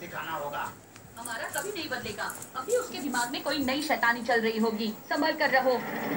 सिखाना होगा। हमारा कभी नहीं बदलेगा। अभी उसके दिमाग में कोई नई शैतानी चल रही होगी। संभल कर रहो।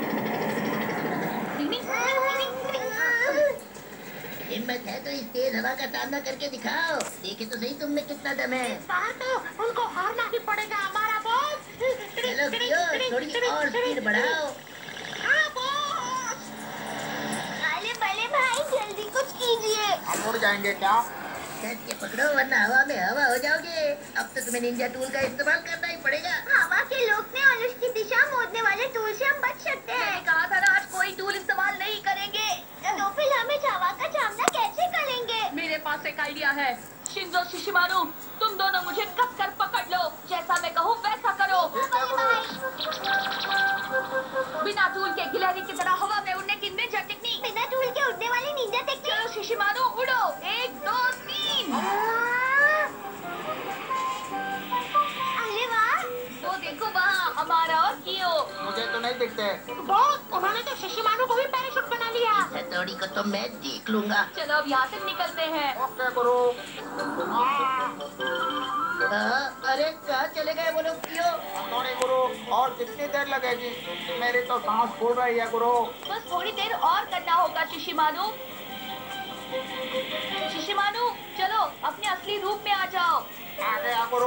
हिम्मत है तो इस तेज हवा का सामना करके दिखाओ। देखे तो सही तुम में कितना दम है। इस बार तो उनको हारना ही पड़ेगा हमारा बॉस। चलो कियो, थोड़ी और स्पीड बढ़ाओ। हाँ बॉस। अरे बड़े भाई जल्दी कुछ कीजिए। हम उड़ जाएंगे क्या? कस के पकड़ो वरना हवा में हवा हो जाओगे। अब तो तुम्हें निंजा टूल का इस्तेमाल करना ही पड़ेगा। हवा के लोकने और उसकी दिशा मोड़ने वाले टूल से हम बच सकते हैं। मैंने कहा था ना आज कोई टूल इस्तेमाल नहीं करेंगे। तो फिर हम इस हवा का सामना कैसे करेंगे? मेरे पास एक आइडिया है। शिंजो शिशिमारू, तुम दोनों मुझे कस कर पकड़ लो। जैसा मैं कहूँ वैसा करो। बिना टूल के गिलहरी की तरह हवा में उड़ने की निंजा टेक्निक। बिना टूल के उड़ने वाली निंजा टेक्निक। चलो शिशिमारू उड़ो। 1 2 3। अरे वाह। वो देखो वहाँ हमारा और कियो। मुझे तो नहीं दिखते। बॉस उन्होंने तो शिशिमारू को भी पैराशूट बना लिया। हथौड़ी को तो मैं देख लूंगा। चलो अब यहाँ से निकलते हैं। ओके गुरु। अरे कहाँ चले गए वो लोग कियो? सॉरी गुरु, और कितनी देर लगेगी? मेरी तो सांस फूल रही है गुरु। बस थोड़ी देर और करना होगा शिशिमारू। शिशिमारू चलो अपने असली रूप में आ जाओ। आ गया गुरु।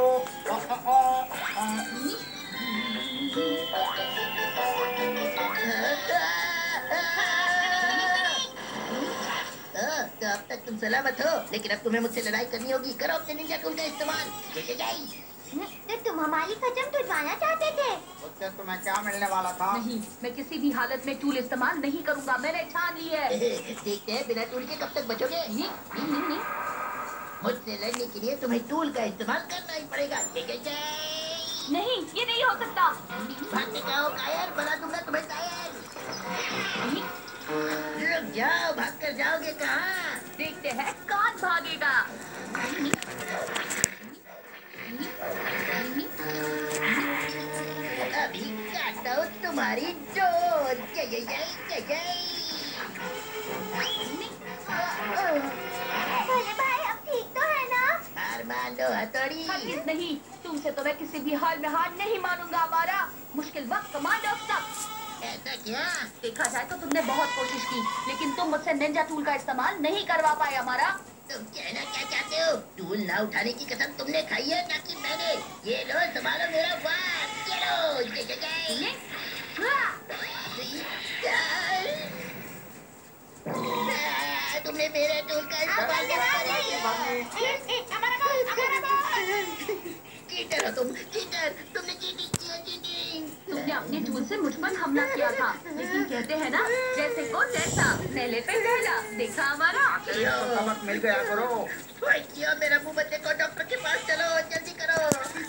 तो अब तक तुम सलामत हो, लेकिन अब तुम्हें मुझसे लड़ाई करनी होगी। करो अपने निंजा टूल का इस्तेमाल। जय जय। तो तुम हमारी कसम तुड़वाना चाहते थे? उससे तुम्हें क्या मिलने वाला था? नहीं, मैं किसी भी हालत में टूल इस्तेमाल नहीं करूंगा। मैंने ठान ली है। देखते हैं बिना टूल के कब तक बचोगे। नहीं। मुझसे लड़ने के लिए तुम्हें टूल का इस्तेमाल करना ही पड़ेगा। जय जय जय। नहीं, ये नहीं हो सकता। भागने का हो कायर, बना दूंगा तुम्हें कायर। रुक जाओ, भाग कर जाओगे कहाँ? देखते हैं कौन भागेगा। अभी काटता हूँ तुम्हारी डोर। जय जय जय जय जय। भले भाई अब ठीक तो है ना? हार मान लो हथौड़ी। हरगिज़ नहीं, तुमसे तो मैं किसी भी हाल में हार नहीं मानूंगा। हमारा मुश्किल वक्त कमांडो सब। ऐसा क्या? देखा जाए तो तुमने बहुत कोशिश की, लेकिन तुम मुझसे निंजा टूल का इस्तेमाल नहीं करवा पाए। हमारा तुम कहना क्या चाहते हो? टूल ना उठाने की कसम तुमने खाई है ना कि मैंने? ये लो संभालो मेरा वार। चलो जय जय जय। तुमने मेरे टूल का इस्तेमाल चीटर हो तुम, चीटर। तुमने चीटिंग की है, चीटिंग। तुमने अपने टूल से मुझ पर हमला किया था, लेकिन कहते हैं ना जैसे को तैसा, पहले पे पहला। देखा हमारा। सबक मिल गया गुरु। ओए कियो, मेरा मुंह बंद देखो। डॉक्टर के पास चलो, जल्दी करो।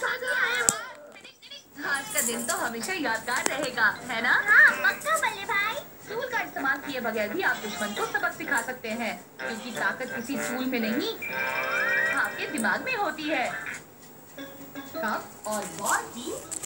आज का दिन तो हमेशा यादगार रहेगा, है ना? हाँ पक्का बल्ले भाई। टूल का इस्तेमाल किए बगैर भी आप दुश्मन को सबक सिखा सकते हैं, क्योंकि ताकत किसी टूल में नहीं, आपके दिमाग में होती है। कब और वॉर की